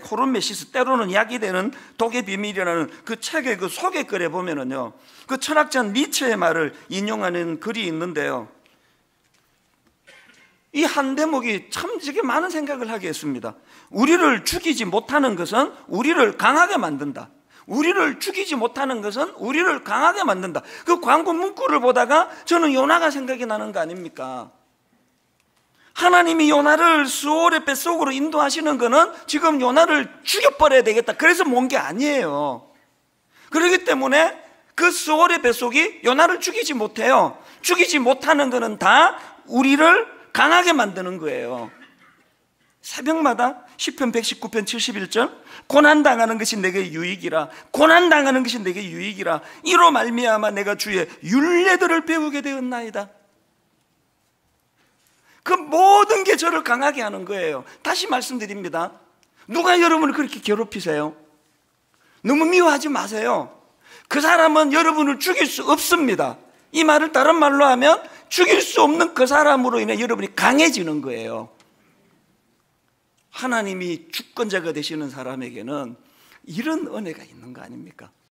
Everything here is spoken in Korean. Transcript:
코르메시스, 때로는 약이 되는 독의 비밀이라는 그 책의 그 소개글에 보면은요, 그 철학자 니체의 말을 인용하는 글이 있는데요, 이 한 대목이 참 되게 많은 생각을 하게 했습니다. 우리를 죽이지 못하는 것은 우리를 강하게 만든다. 우리를 죽이지 못하는 것은 우리를 강하게 만든다. 그 광고 문구를 보다가 저는 요나가 생각이 나는 거 아닙니까? 하나님이 요나를 수월의 뱃속으로 인도하시는 것은 지금 요나를 죽여버려야 되겠다, 그래서 모은 게 아니에요. 그렇기 때문에 그 수월의 뱃속이 요나를 죽이지 못해요. 죽이지 못하는 것은 다 우리를 강하게 만드는 거예요. 새벽마다 시편 119편 71절, 고난당하는 것이 내게 유익이라, 고난당하는 것이 내게 유익이라, 이로 말미암아 내가 주의 율례들을 배우게 되었나이다. 그 모든 게 저를 강하게 하는 거예요. 다시 말씀드립니다. 누가 여러분을 그렇게 괴롭히세요? 너무 미워하지 마세요. 그 사람은 여러분을 죽일 수 없습니다. 이 말을 다른 말로 하면 죽일 수 없는 그 사람으로 인해 여러분이 강해지는 거예요. 하나님이 주권자가 되시는 사람에게는 이런 은혜가 있는 거 아닙니까?